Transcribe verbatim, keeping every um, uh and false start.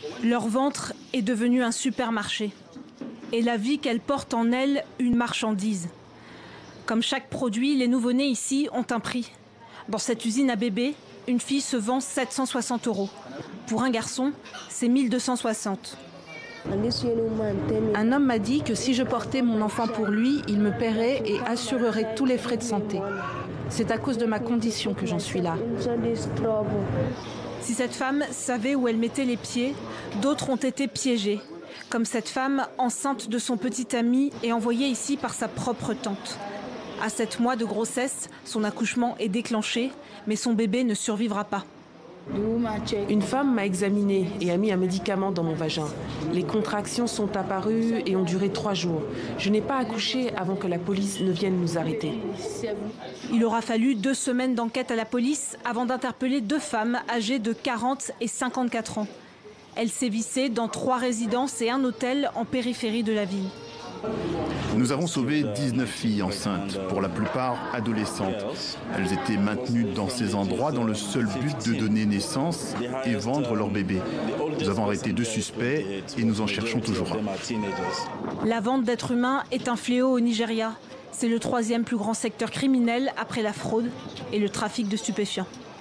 Leur ventre est devenu un supermarché. Et la vie qu'elles portent en elles, une marchandise. Comme chaque produit, les nouveau-nés ici ont un prix. Dans cette usine à bébés, une fille se vend sept cent soixante euros. Pour un garçon, c'est mille deux cent soixante. Un homme m'a dit que si je portais mon enfant pour lui, il me paierait et assurerait tous les frais de santé. C'est à cause de ma condition que j'en suis là. Si cette femme savait où elle mettait les pieds, d'autres ont été piégés. Comme cette femme, enceinte de son petit ami et envoyée ici par sa propre tante. À sept mois de grossesse, son accouchement est déclenché, mais son bébé ne survivra pas. Une femme m'a examinée et a mis un médicament dans mon vagin. Les contractions sont apparues et ont duré trois jours. Je n'ai pas accouché avant que la police ne vienne nous arrêter. Il aura fallu deux semaines d'enquête à la police avant d'interpeller deux femmes âgées de quarante et cinquante-quatre ans. Elles sévissaient dans trois résidences et un hôtel en périphérie de la ville. Nous avons sauvé dix-neuf filles enceintes, pour la plupart adolescentes. Elles étaient maintenues dans ces endroits dans le seul but de donner naissance et vendre leur bébé. Nous avons arrêté deux suspects et nous en cherchons toujours un. La vente d'êtres humains est un fléau au Nigeria. C'est le troisième plus grand secteur criminel après la fraude et le trafic de stupéfiants.